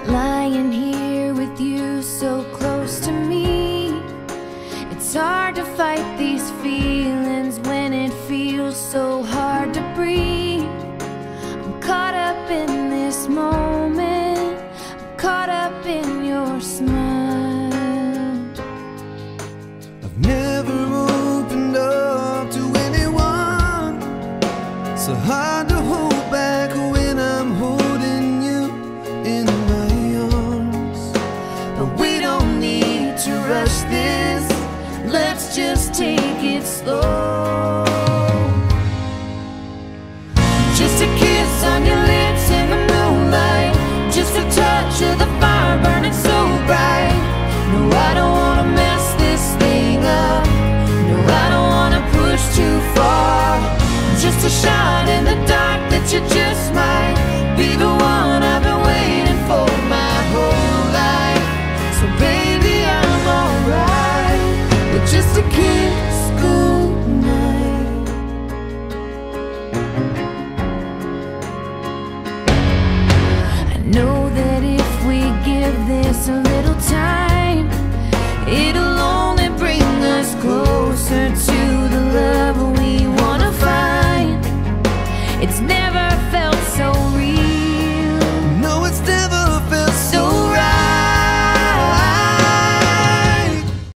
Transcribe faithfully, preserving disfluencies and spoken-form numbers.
Lying here with you so close to me, it's hard to fight these feelings when it feels so hard to breathe. I'm caught up in this moment, I'm caught up in your smile. I've never opened up to anyone, so hard to hold back when I'm holding you in my arms. But we don't need to rush this, let's just take it slow. Just a kiss on your lips in the moonlight, just a touch of the fire burning so bright. No, I don't wanna mess this thing up, no, I don't wanna push too far. Just a shot in the dark that you just might be the one I've been waiting for my whole life. So baby, I'm alright with just a kiss goodnight. I know that if we give this a little time, it'll only bring us closer to the love we wanna find. It's never